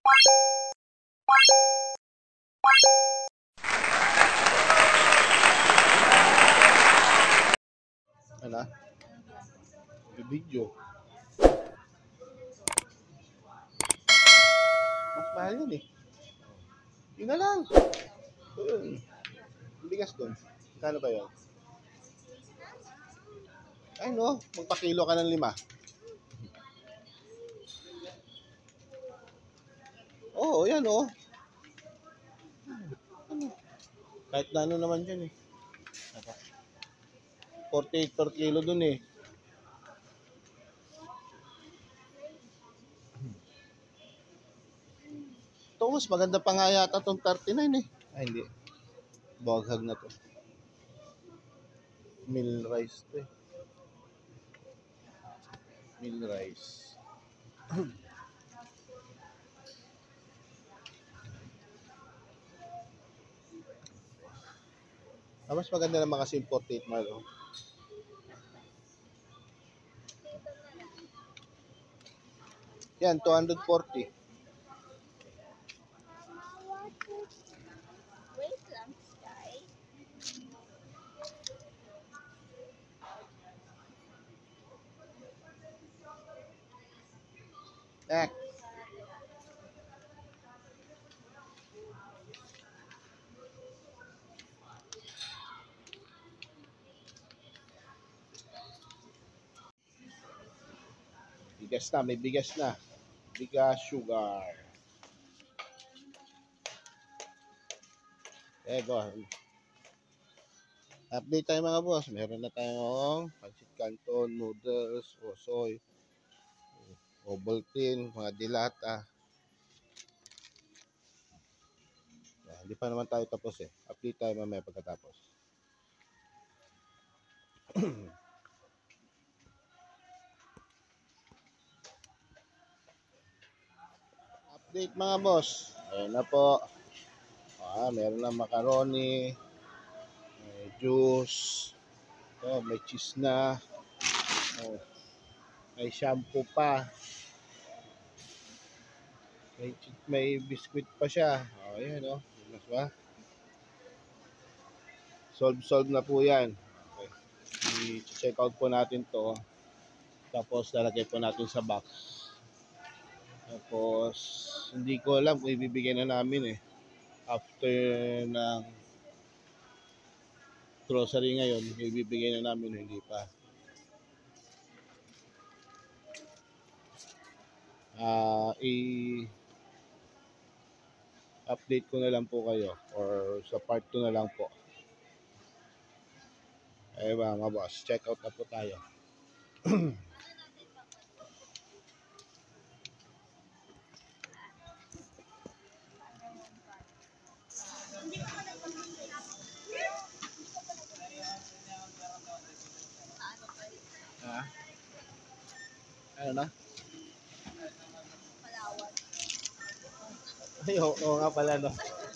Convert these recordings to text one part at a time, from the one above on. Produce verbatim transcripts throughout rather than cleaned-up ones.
Ano? Video. Mas mahal yun eh. Yun na lang. Yun. Bigas dun. Kano ba yun? Ay no, magpakilo ka ng lima. Oo, oh, yan oh. Kahit na ano naman dyan eh. forty-eight per kilo dun eh. Ito mas maganda pa nga yata itong thirty-nine eh. Ay hindi. Baghag na to. Meal rice to eh. Meal rice. Ah, mas maganda naman kasi yung forty-eight malo. Yan, two forty. Wait lang, Sky. Eh. Bigas na, may bigas na. Bigas, sugar. Eh, boss. Update tayo mga boss. Meron na tayong pancit canton, noodles, o soy, Ovaltine, mga dilata. Eh, hindi pa naman tayo tapos eh. Update tayo mamaya pagkatapos. Update mga boss. Ayan na po. Ah, meron na macaroni, may juice, oh, may cheese na, oh, may shampoo pa, may, may biscuit pa siya. Oh, ayan oh. Mas ba? Solve solve na po yan. Okay. I-check out po natin to. Tapos lalagay po natin sa box. Tapos hindi ko alam kung ibibigay na namin eh. After ng grocery ngayon, ibibigay na namin, hindi pa. Ah, uh, i-update ko na lang po kayo or sa part two na lang po. Eh mga boss, check out na po tayo. Ah? Ano na? Palawan. Ay, oo, oo nga pala, no?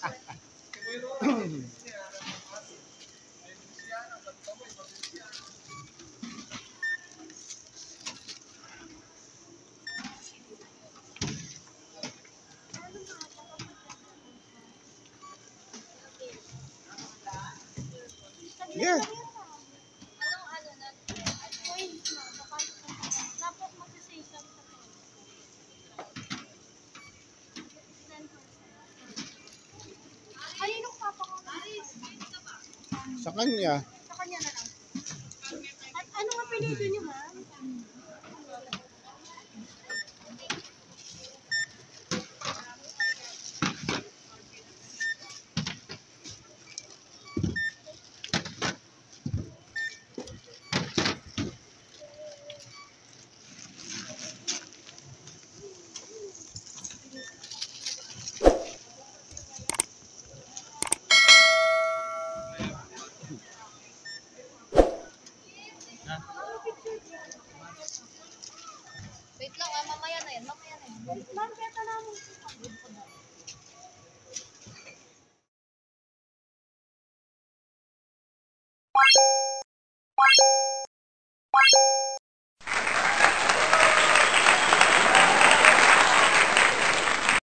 Yeah. Anong ano na? Points na. Tapos magsisave kami sa points. ten percent. Kaninong papakaw? Sa kanya. Sa kanya na lang. At ano nga pinili niyo mo?